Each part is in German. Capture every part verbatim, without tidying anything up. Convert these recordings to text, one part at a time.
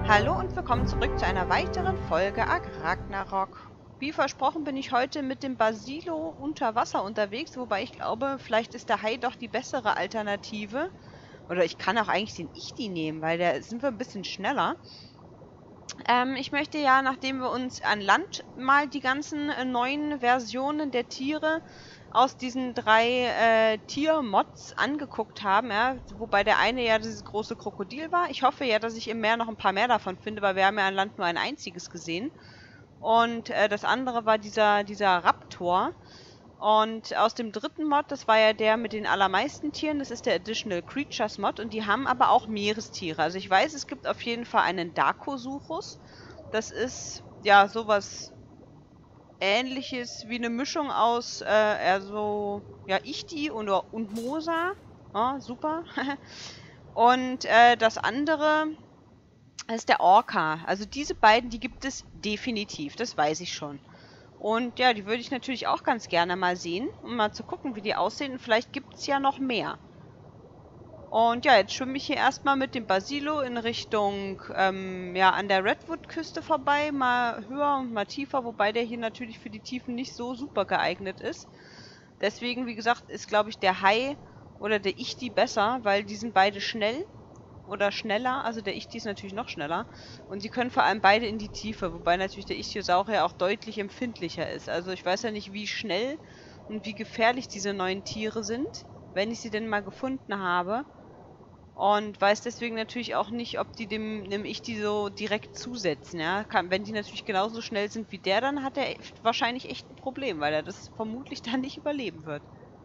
Hallo und willkommen zurück zu einer weiteren Folge Ark Ragnarok. Wie versprochen bin ich heute mit dem Basilo unter Wasser unterwegs, wobei ich glaube, vielleicht ist der Hai doch die bessere Alternative. Oder ich kann auch eigentlich den Ichti nehmen, weil da sind wir ein bisschen schneller. Ähm, ich möchte ja, nachdem wir uns an Land mal die ganzen äh, neuen Versionen der Tiere aus diesen drei äh, Tiermods angeguckt haben, ja, wobei der eine ja dieses große Krokodil war. Ich hoffe ja, dass ich im Meer noch ein paar mehr davon finde, weil wir haben ja an Land nur ein einziges gesehen. Und äh, das andere war dieser, dieser Raptor. Und aus dem dritten Mod, das war ja der mit den allermeisten Tieren, das ist der Additional Creatures Mod. Und die haben aber auch Meerestiere. Also ich weiß, es gibt auf jeden Fall einen Dakosuchus. Das ist ja sowas Ähnliches wie eine Mischung aus, äh, eher so, ja, Ichti und, und Mosa. Ja, super. Und äh, das andere ist der Orca. Also diese beiden, die gibt es definitiv. Das weiß ich schon. Und ja, die würde ich natürlich auch ganz gerne mal sehen, um mal zu gucken, wie die aussehen. Und vielleicht gibt es ja noch mehr. Und ja, jetzt schwimme ich hier erstmal mit dem Basilo in Richtung, ähm, ja, an der Redwood-Küste vorbei. Mal höher und mal tiefer, wobei der hier natürlich für die Tiefen nicht so super geeignet ist. Deswegen, wie gesagt, ist, glaube ich, der Hai oder der Ichti besser, weil die sind beide schnell oder schneller. Also der Ichti ist natürlich noch schneller. Und sie können vor allem beide in die Tiefe, wobei natürlich der Ichthyosaurier auch deutlich empfindlicher ist. Also ich weiß ja nicht, wie schnell und wie gefährlich diese neuen Tiere sind, wenn ich sie denn mal gefunden habe. Und weiß deswegen natürlich auch nicht, ob die dem, dem Ichti so direkt zusetzen, ja. Kann, wenn die natürlich genauso schnell sind wie der, dann hat er wahrscheinlich echt ein Problem, weil er das vermutlich dann nicht überleben wird.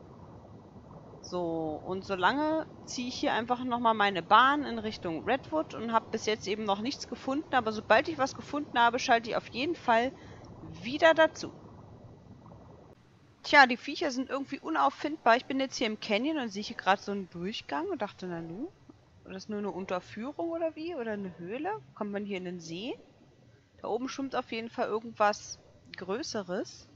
So, und solange ziehe ich hier einfach nochmal meine Bahn in Richtung Redwood und habe bis jetzt eben noch nichts gefunden. Aber sobald ich was gefunden habe, schalte ich auf jeden Fall wieder dazu. Tja, die Viecher sind irgendwie unauffindbar. Ich bin jetzt hier im Canyon und sehe hier gerade so einen Durchgang und dachte, na nu, oder ist nur eine Unterführung oder wie? Oder eine Höhle? Kommt man hier in den See? Da oben schwimmt auf jeden Fall irgendwas Größeres.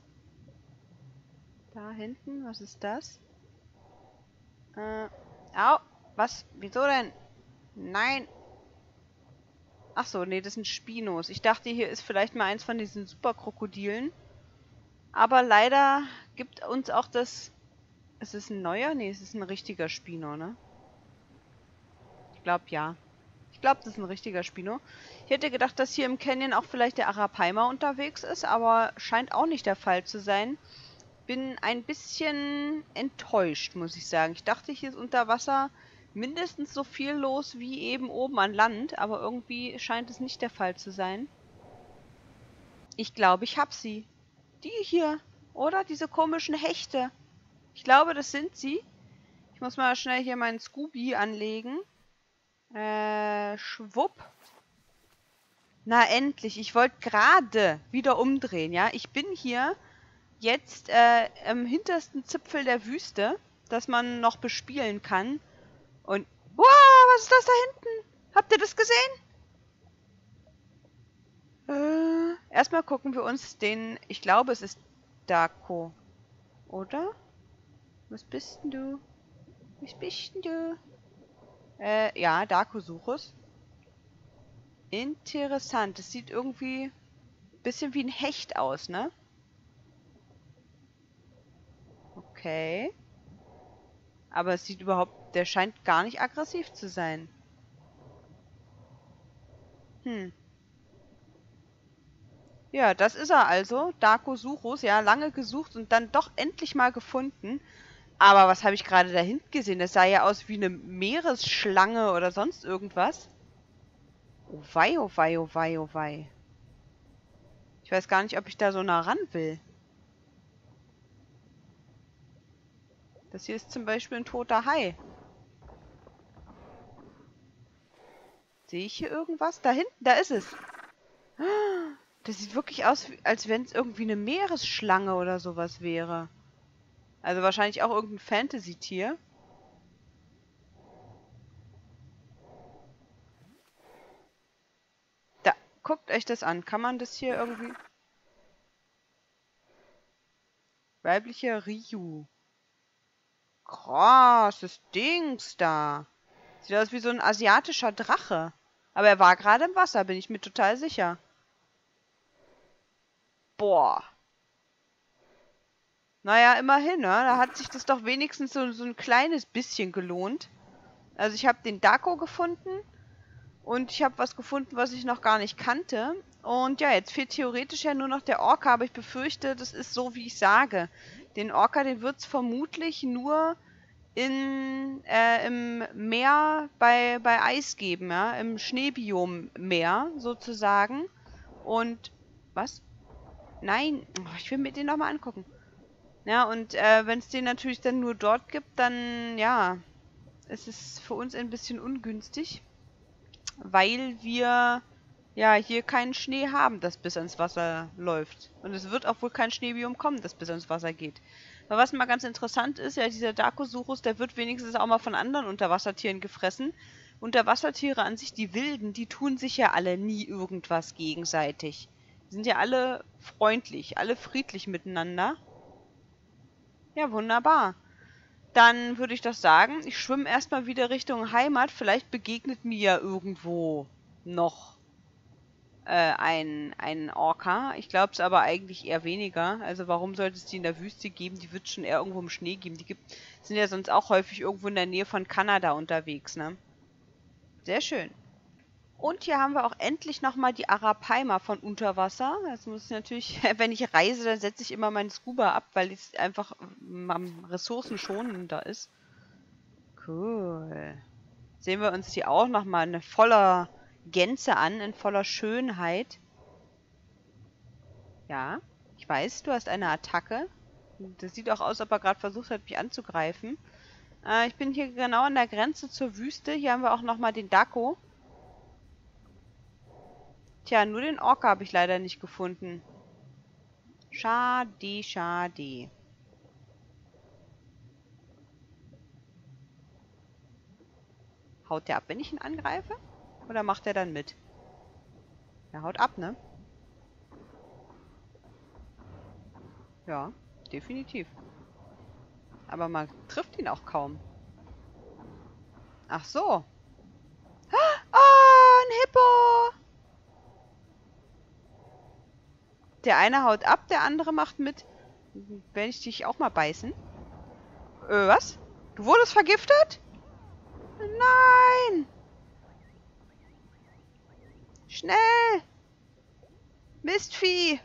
Da hinten, was ist das? Äh, au, was? Wieso denn? Nein. Ach so, nee, das sind Spinos. Ich dachte, hier ist vielleicht mal eins von diesen Superkrokodilen. Aber leider gibt uns auch das... Ist es ein neuer? Nee, es ist ein richtiger Spino, ne? Ich glaube, ja. Ich glaube, das ist ein richtiger Spino. Ich hätte gedacht, dass hier im Canyon auch vielleicht der Arapaima unterwegs ist, aber scheint auch nicht der Fall zu sein. Bin ein bisschen enttäuscht, muss ich sagen. Ich dachte, hier ist unter Wasser mindestens so viel los wie eben oben an Land, aber irgendwie scheint es nicht der Fall zu sein. Ich glaube, ich hab sie. Die hier, oder? Diese komischen Hechte. Ich glaube, das sind sie. Ich muss mal schnell hier meinen Scooby anlegen. Äh, schwupp. Na endlich, ich wollte gerade wieder umdrehen, ja. Ich bin hier jetzt äh, am hintersten Zipfel der Wüste, das man noch bespielen kann. Und, wow, was ist das da hinten? Habt ihr das gesehen? Äh, erstmal gucken wir uns den, ich glaube, es ist Dako, oder? Was bist denn du? Was bist denn du? Äh, ja, Dakosuchus. Interessant, das sieht irgendwie ein bisschen wie ein Hecht aus, ne? Okay. Aber es sieht überhaupt... Der scheint gar nicht aggressiv zu sein. Hm. Ja, das ist er also. Dakosuchus. Ja, lange gesucht und dann doch endlich mal gefunden. Aber was habe ich gerade da hinten gesehen? Das sah ja aus wie eine Meeresschlange oder sonst irgendwas. Oh wei, oh wei, oh wei, oh wei. Ich weiß gar nicht, ob ich da so nah ran will. Das hier ist zum Beispiel ein toter Hai. Sehe ich hier irgendwas? Da hinten, da ist es. Das sieht wirklich aus, als wenn es irgendwie eine Meeresschlange oder sowas wäre. Also wahrscheinlich auch irgendein Fantasy-Tier. Da, guckt euch das an. Kann man das hier irgendwie... Weibliche Ryu. Krasses Dings da. Sieht aus wie so ein asiatischer Drache. Aber er war gerade im Wasser, bin ich mir total sicher. Boah. Naja, immerhin, ne? Da hat sich das doch wenigstens so, so ein kleines bisschen gelohnt. Also ich habe den Dako gefunden und ich habe was gefunden, was ich noch gar nicht kannte. Und ja, jetzt fehlt theoretisch ja nur noch der Orca, aber ich befürchte, das ist so, wie ich sage. Den Orca, den wird es vermutlich nur in, äh, im Meer bei, bei Eis geben, ja? Im Schneebiom-Meer sozusagen. Und, was? Nein, oh, ich will mir den nochmal angucken. Ja, und äh, wenn es den natürlich dann nur dort gibt, dann, ja, ist es für uns ein bisschen ungünstig, weil wir, ja, hier keinen Schnee haben, das bis ans Wasser läuft. Und es wird auch wohl kein Schneebiom kommen, das bis ans Wasser geht. Aber was mal ganz interessant ist, ja, dieser Dakosuchus, der wird wenigstens auch mal von anderen Unterwassertieren gefressen. Unterwassertiere an sich, die Wilden, die tun sich ja alle nie irgendwas gegenseitig. Die sind ja alle freundlich, alle friedlich miteinander. Ja, wunderbar. Dann würde ich doch sagen, ich schwimme erstmal wieder Richtung Heimat. Vielleicht begegnet mir ja irgendwo noch äh, ein, ein Orca. Ich glaube es aber eigentlich eher weniger. Also warum sollte es die in der Wüste geben? Die wird es schon eher irgendwo im Schnee geben. Die gibt, sind ja sonst auch häufig irgendwo in der Nähe von Kanada unterwegs, ne? Sehr schön. Und hier haben wir auch endlich nochmal die Arapaima von Unterwasser. Das muss ich natürlich, wenn ich reise, dann setze ich immer meinen Scuba ab, weil es einfach am ressourcenschonender ist. Cool. Sehen wir uns die auch nochmal in voller Gänze an, in voller Schönheit. Ja, ich weiß, du hast eine Attacke. Das sieht auch aus, als ob er gerade versucht hat, mich anzugreifen. Äh, ich bin hier genau an der Grenze zur Wüste. Hier haben wir auch nochmal den Dako. Tja, nur den Orca habe ich leider nicht gefunden. Schade, schade. Haut der ab, wenn ich ihn angreife? Oder macht er dann mit? Er haut ab, ne? Ja, definitiv. Aber man trifft ihn auch kaum. Ach so. Oh, ein Hippo! Der eine haut ab, der andere macht mit. Werde ich dich auch mal beißen? Äh, was? Du wurdest vergiftet? Nein! Schnell! Mistvieh!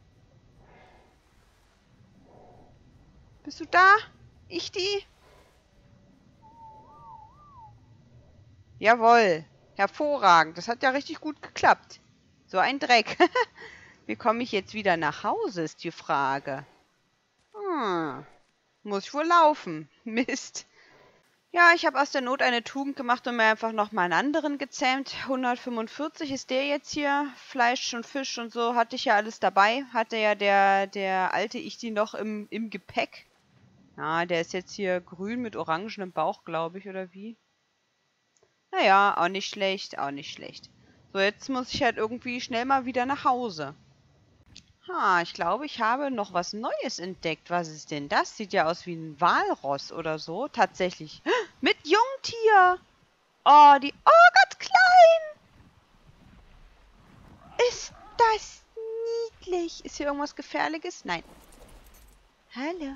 Bist du da? Ich die? Jawohl. Hervorragend. Das hat ja richtig gut geklappt. So ein Dreck. Wie komme ich jetzt wieder nach Hause, ist die Frage. Hm. Muss ich wohl laufen. Mist. Ja, ich habe aus der Not eine Tugend gemacht und mir einfach noch mal einen anderen gezähmt. hundertfünfundvierzig ist der jetzt hier. Fleisch und Fisch und so hatte ich ja alles dabei. Hatte ja der, der alte Ichti noch im, im Gepäck. Ja, der ist jetzt hier grün mit orangenem Bauch, glaube ich, oder wie? Naja, auch nicht schlecht, auch nicht schlecht. So, jetzt muss ich halt irgendwie schnell mal wieder nach Hause. Ha, ich glaube, ich habe noch was Neues entdeckt. Was ist denn das? Sieht ja aus wie ein Walross oder so. Tatsächlich. Mit Jungtier. Oh, die... Oh, ganz klein. Ist das niedlich. Ist hier irgendwas Gefährliches? Nein. Hallo.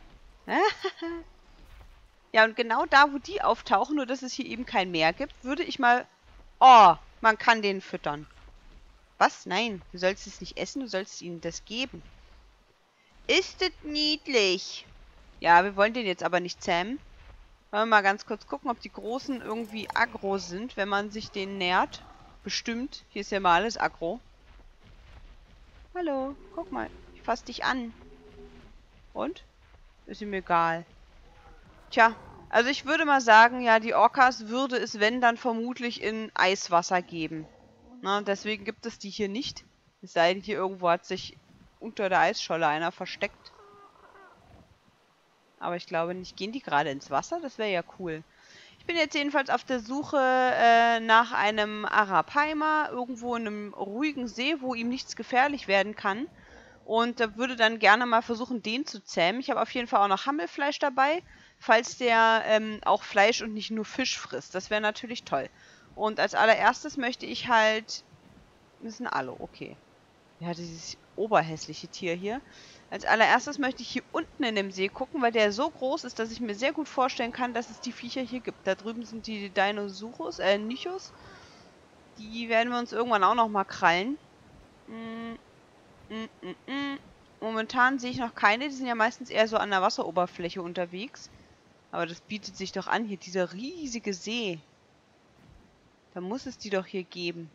Ja, und genau da, wo die auftauchen, nur dass es hier eben kein Meer gibt, würde ich mal... Oh, man kann den füttern. Was? Nein, du sollst es nicht essen, du sollst ihnen das geben. Ist es niedlich? Ja, wir wollen den jetzt aber nicht zähmen. Wollen wir mal ganz kurz gucken, ob die Großen irgendwie aggro sind, wenn man sich denen nähert. Bestimmt. Hier ist ja mal alles aggro. Hallo, guck mal. Ich fass dich an. Und? Ist ihm egal. Tja, also ich würde mal sagen, ja, die Orcas würde es, wenn, dann vermutlich in Eiswasser geben. Na, deswegen gibt es die hier nicht. Es sei denn, hier irgendwo hat sich unter der Eisscholle einer versteckt. Aber ich glaube nicht. Gehen die gerade ins Wasser? Das wäre ja cool. Ich bin jetzt jedenfalls auf der Suche äh, nach einem Arapaima. Irgendwo in einem ruhigen See, wo ihm nichts gefährlich werden kann. Und da würde dann gerne mal versuchen, den zu zähmen. Ich habe auf jeden Fall auch noch Hammelfleisch dabei. Falls der ähm, auch Fleisch und nicht nur Fisch frisst. Das wäre natürlich toll. Und als allererstes möchte ich halt... Das ist ein Alu, okay. Ja, dieses oberhässliche Tier hier. Als allererstes möchte ich hier unten in dem See gucken, weil der so groß ist, dass ich mir sehr gut vorstellen kann, dass es die Viecher hier gibt. Da drüben sind die Dinosaurus, äh, Nichos. Die werden wir uns irgendwann auch noch mal krallen. Mm, mm, mm, mm. Momentan sehe ich noch keine. Die sind ja meistens eher so an der Wasseroberfläche unterwegs. Aber das bietet sich doch an, hier dieser riesige See. Da muss es die doch hier geben.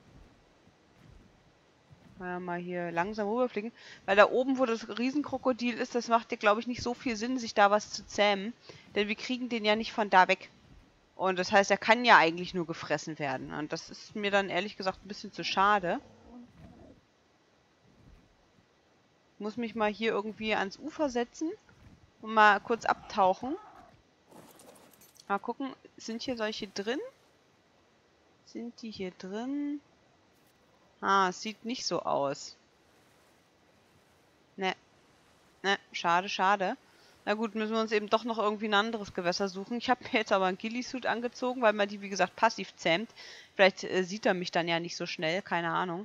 Ja, mal hier langsam rüberfliegen. Weil da oben, wo das Riesenkrokodil ist, das macht ja, glaube ich, nicht so viel Sinn, sich da was zu zähmen. Denn wir kriegen den ja nicht von da weg. Und das heißt, er kann ja eigentlich nur gefressen werden. Und das ist mir dann ehrlich gesagt ein bisschen zu schade. Ich muss mich mal hier irgendwie ans Ufer setzen und mal kurz abtauchen. Mal gucken, sind hier solche drin? Sind die hier drin? Ah, es sieht nicht so aus. Ne, ne, schade, schade. Na gut, müssen wir uns eben doch noch irgendwie ein anderes Gewässer suchen. Ich habe mir jetzt aber einen Ghillie-Suit angezogen, weil man die, wie gesagt, passiv zähmt. Vielleicht äh, sieht er mich dann ja nicht so schnell, keine Ahnung.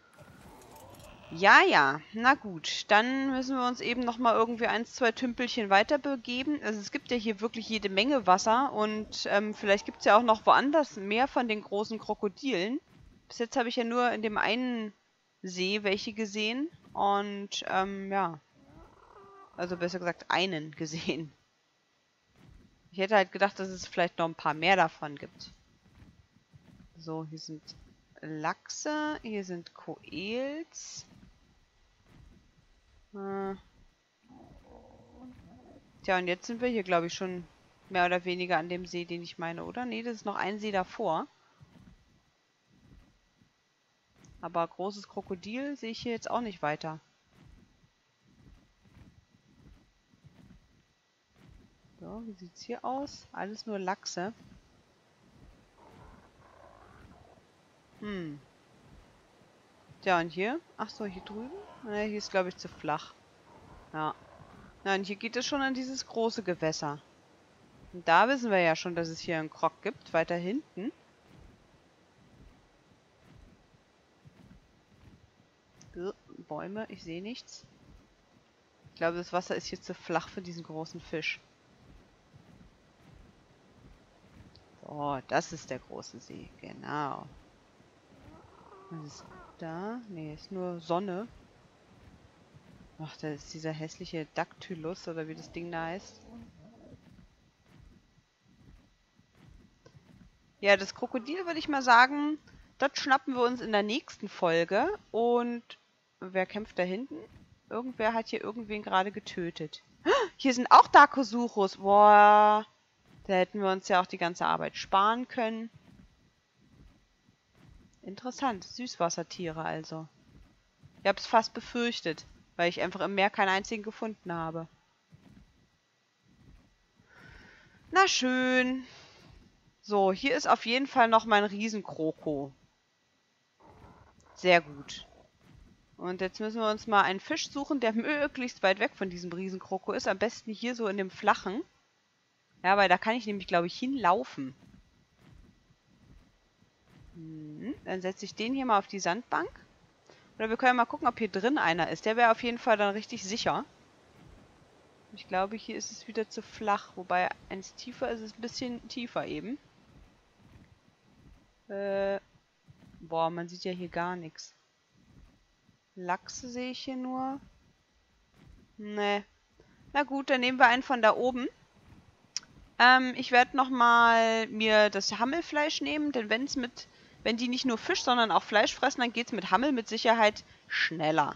Ja, ja, na gut. Dann müssen wir uns eben nochmal irgendwie ein, zwei Tümpelchen weiter begeben. Also es gibt ja hier wirklich jede Menge Wasser und ähm, vielleicht gibt es ja auch noch woanders mehr von den großen Krokodilen. Bis jetzt habe ich ja nur in dem einen See welche gesehen und ähm, ja. Also besser gesagt einen gesehen. Ich hätte halt gedacht, dass es vielleicht noch ein paar mehr davon gibt. So, hier sind Lachse, hier sind Koels. Äh. Tja, und jetzt sind wir hier, glaube ich, schon mehr oder weniger an dem See, den ich meine, oder? Nee, das ist noch ein See davor. Aber großes Krokodil sehe ich hier jetzt auch nicht weiter. So, wie sieht es hier aus? Alles nur Lachse. Hm. Tja, und hier? Ach so, hier drüben? Ne, hier ist, glaube ich, zu flach. Ja. Na, und hier geht es schon an dieses große Gewässer. Und da wissen wir ja schon, dass es hier einen Krok gibt, weiter hinten. Bäume, ich sehe nichts. Ich glaube, das Wasser ist hier zu flach für diesen großen Fisch. So, das ist der große See, genau. Was ist da? Ne, ist nur Sonne. Ach, da ist dieser hässliche Dactylus, oder wie das Ding da heißt. Ja, das Krokodil würde ich mal sagen, das schnappen wir uns in der nächsten Folge. Und wer kämpft da hinten? Irgendwer hat hier irgendwen gerade getötet. Hier sind auch Dakosuchus. Boah. Da hätten wir uns ja auch die ganze Arbeit sparen können. Interessant. Süßwassertiere also. Ich habe es fast befürchtet, weil ich einfach im Meer keinen einzigen gefunden habe. Na schön. So, hier ist auf jeden Fall noch mein Riesenkroko. Sehr gut. Und jetzt müssen wir uns mal einen Fisch suchen, der möglichst weit weg von diesem Riesenkroko ist. Am besten hier so in dem Flachen. Ja, weil da kann ich nämlich, glaube ich, hinlaufen. Hm, dann setze ich den hier mal auf die Sandbank. Oder wir können mal gucken, ob hier drin einer ist. Der wäre auf jeden Fall dann richtig sicher. Ich glaube, hier ist es wieder zu flach. Wobei, eins tiefer ist es ein bisschen tiefer eben. Äh, boah, man sieht ja hier gar nichts. Lachse sehe ich hier nur. Ne. Na gut, dann nehmen wir einen von da oben. Ähm, ich werde nochmal mir das Hammelfleisch nehmen, denn wenn es mit, wenn die nicht nur Fisch, sondern auch Fleisch fressen, dann geht es mit Hammel mit Sicherheit schneller.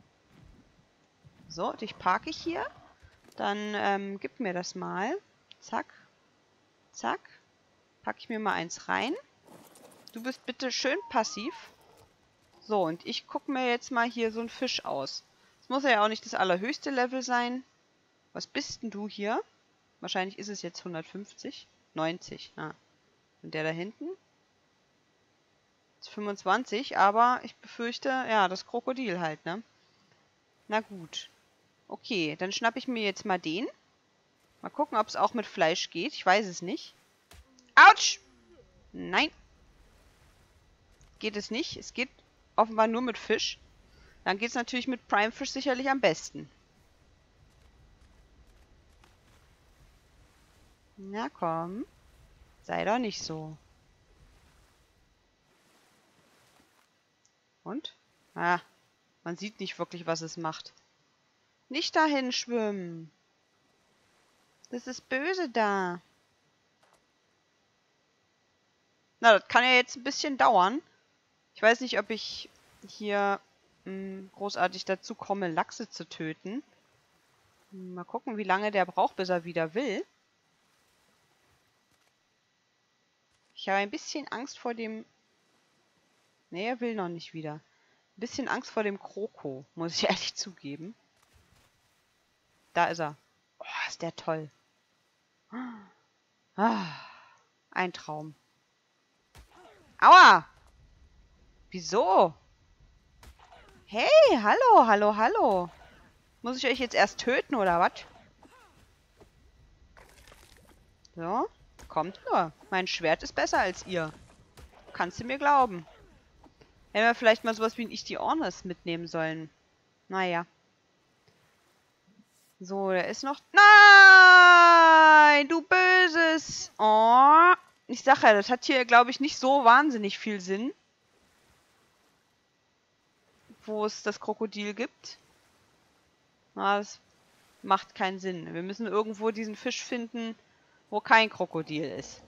So, dich parke ich hier. Dann ähm, gib mir das mal. Zack. Zack. Packe ich mir mal eins rein. Du bist bitte schön passiv. So, und ich gucke mir jetzt mal hier so einen Fisch aus. Das muss ja auch nicht das allerhöchste Level sein. Was bist denn du hier? Wahrscheinlich ist es jetzt hundertfünfzig. neunzig. Ah. Und der da hinten? Ist fünfundzwanzig, aber ich befürchte, ja, das Krokodil halt, ne? Na gut. Okay, dann schnappe ich mir jetzt mal den. Mal gucken, ob es auch mit Fleisch geht. Ich weiß es nicht. Autsch! Nein. geht es nicht. Es geht offenbar nur mit Fisch. Dann geht es natürlich mit Prime Fish sicherlich am besten. Na komm. Sei doch nicht so. Und? Ah, man sieht nicht wirklich, was es macht. Nicht dahin schwimmen. Das ist böse da. Na, das kann ja jetzt ein bisschen dauern. Ich weiß nicht, ob ich hier mh, großartig dazu komme, Lachse zu töten. Mal gucken, wie lange der braucht, bis er wieder will. Ich habe ein bisschen Angst vor dem... Ne, er will noch nicht wieder. Ein bisschen Angst vor dem Kroko, muss ich ehrlich zugeben. Da ist er. Oh, ist der toll. Ah, ein Traum. Aua! Wieso? Hey, hallo, hallo, hallo. Muss ich euch jetzt erst töten, oder was? So, kommt nur. Mein Schwert ist besser als ihr. Kannst du mir glauben. Hätten wir vielleicht mal sowas wie ein Ichthyornis mitnehmen sollen. Naja. So, der ist noch... Nein! Du Böses! Oh. Ich sag ja, das hat hier, glaube ich, nicht so wahnsinnig viel Sinn. Wo es das Krokodil gibt. Na, das macht keinen Sinn. Wir müssen irgendwo diesen Fisch finden, wo kein Krokodil ist.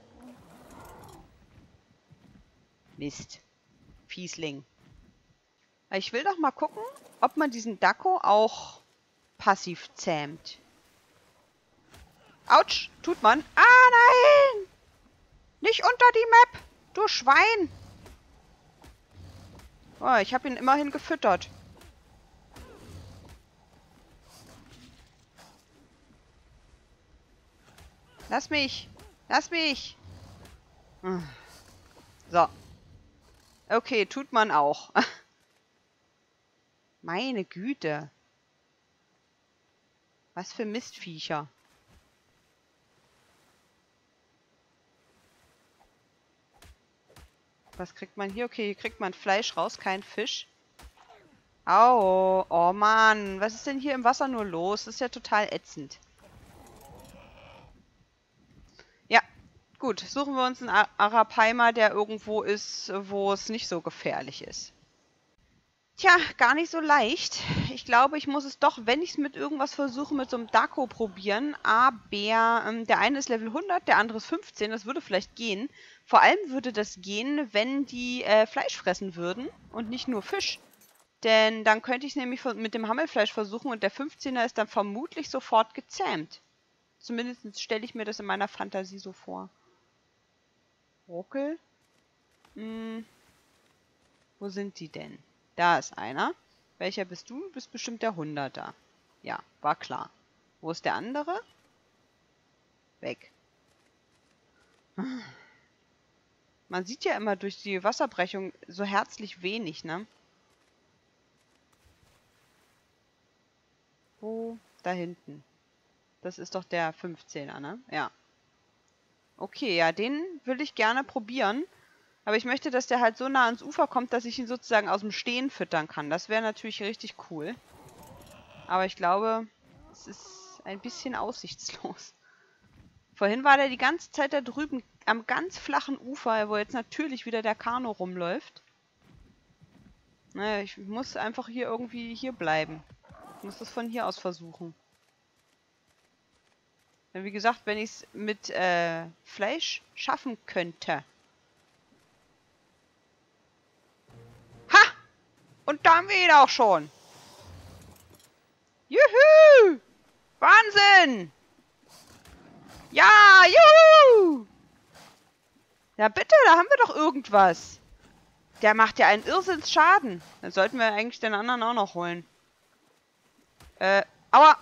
Mist. Fiesling. Ich will doch mal gucken, ob man diesen Dacko auch passiv zähmt. Autsch, tut man. Ah, nein! Nicht unter die Map, du Schwein! Oh, ich habe ihn immerhin gefüttert. Lass mich! Lass mich! So. Okay, tut man auch. Meine Güte. Was für Mistviecher. Was kriegt man hier? Okay, hier kriegt man Fleisch raus, kein Fisch. Au, oh Mann, was ist denn hier im Wasser nur los? Das ist ja total ätzend. Ja, gut, suchen wir uns einen Arapaima, der irgendwo ist, wo es nicht so gefährlich ist. Tja, gar nicht so leicht. Ich glaube, ich muss es doch, wenn ich es mit irgendwas versuche, mit so einem Dacko probieren. Aber ähm, der eine ist Level hundert, der andere ist fünfzehn. Das würde vielleicht gehen. Vor allem würde das gehen, wenn die äh, Fleisch fressen würden und nicht nur Fisch. Denn dann könnte ich es nämlich mit dem Hammelfleisch versuchen und der fünfzehner ist dann vermutlich sofort gezähmt. Zumindest stelle ich mir das in meiner Fantasie so vor. Ruckel? Hm. Wo sind die denn? Da ist einer. Welcher bist du? Du bist bestimmt der hunderter. Ja, war klar. Wo ist der andere? Weg. Man sieht ja immer durch die Wasserbrechung so herzlich wenig, ne? Wo? Da hinten. Das ist doch der fünfzehner, ne? Ja. Okay, ja, den will ich gerne probieren. Aber ich möchte, dass der halt so nah ans Ufer kommt, dass ich ihn sozusagen aus dem Stehen füttern kann. Das wäre natürlich richtig cool. Aber ich glaube, es ist ein bisschen aussichtslos. Vorhin war der die ganze Zeit da drüben am ganz flachen Ufer, wo jetzt natürlich wieder der Kanu rumläuft. Naja, ich muss einfach hier irgendwie hier bleiben. Ich muss das von hier aus versuchen. Denn wie gesagt, wenn ich es mit äh, Fleisch schaffen könnte... Und da haben wir ihn auch schon. Juhu! Wahnsinn! Ja, juhu! Ja bitte, da haben wir doch irgendwas. Der macht ja einen Irrsinnsschaden. Dann sollten wir eigentlich den anderen auch noch holen. Äh, aua!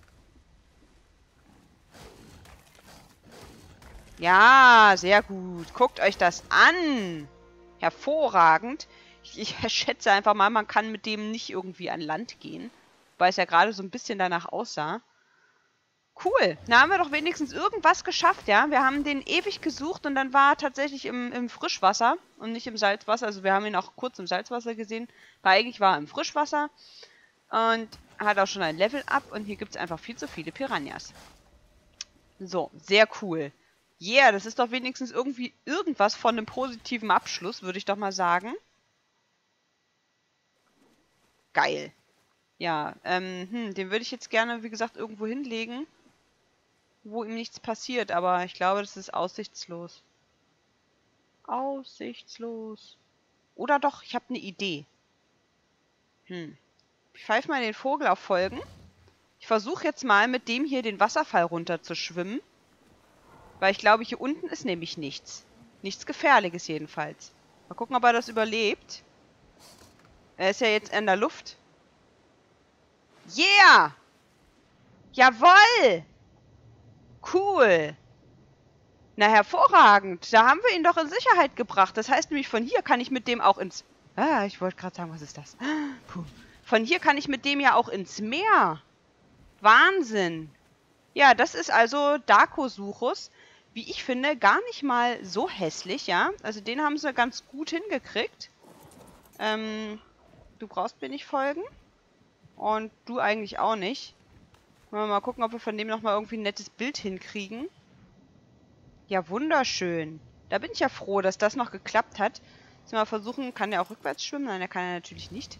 Ja, sehr gut. Guckt euch das an. Hervorragend. Ich schätze einfach mal, man kann mit dem nicht irgendwie an Land gehen. Weil es ja gerade so ein bisschen danach aussah. Cool. Na, haben wir doch wenigstens irgendwas geschafft, ja? Wir haben den ewig gesucht und dann war er tatsächlich im, im Frischwasser und nicht im Salzwasser. Also wir haben ihn auch kurz im Salzwasser gesehen. Aber eigentlich war er im Frischwasser und hat auch schon ein Level-Up. Und hier gibt es einfach viel zu viele Piranhas. So, sehr cool. Yeah, das ist doch wenigstens irgendwie irgendwas von einem positiven Abschluss, würde ich doch mal sagen. Geil. Ja, ähm, hm, den würde ich jetzt gerne, wie gesagt, irgendwo hinlegen, wo ihm nichts passiert, aber ich glaube, das ist aussichtslos. Aussichtslos. Oder doch, ich habe eine Idee. Hm. Ich pfeife mal den Vogel auf Folgen. Ich versuche jetzt mal mit dem hier den Wasserfall runter zu schwimmen. Weil ich glaube, hier unten ist nämlich nichts. Nichts Gefährliches jedenfalls. Mal gucken, ob er das überlebt. Er ist ja jetzt in der Luft. Yeah! Jawoll! Cool! Na, hervorragend. Da haben wir ihn doch in Sicherheit gebracht. Das heißt nämlich, von hier kann ich mit dem auch ins... Ah, ich wollte gerade sagen, was ist das? Puh. Von hier kann ich mit dem ja auch ins Meer. Wahnsinn. Ja, das ist also Dakosuchus. Wie ich finde, gar nicht mal so hässlich, ja. Also den haben sie ganz gut hingekriegt. Ähm, du brauchst mir nicht folgen. Und du eigentlich auch nicht. Wollen wir mal gucken, ob wir von dem nochmal irgendwie ein nettes Bild hinkriegen. Ja, wunderschön. Da bin ich ja froh, dass das noch geklappt hat. Jetzt mal versuchen, kann der auch rückwärts schwimmen? Nein, der kann er natürlich nicht.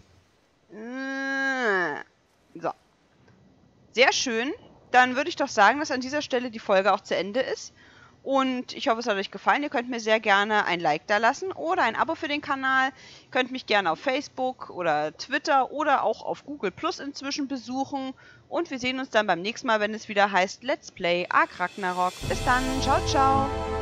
So. Sehr schön. Dann würde ich doch sagen, dass an dieser Stelle die Folge auch zu Ende ist. Und ich hoffe, es hat euch gefallen. Ihr könnt mir sehr gerne ein Like da lassen oder ein Abo für den Kanal. Ihr könnt mich gerne auf Facebook oder Twitter oder auch auf Google Plus inzwischen besuchen. Und wir sehen uns dann beim nächsten Mal, wenn es wieder heißt Let's Play Ark Ragnarok. Bis dann. Ciao, ciao.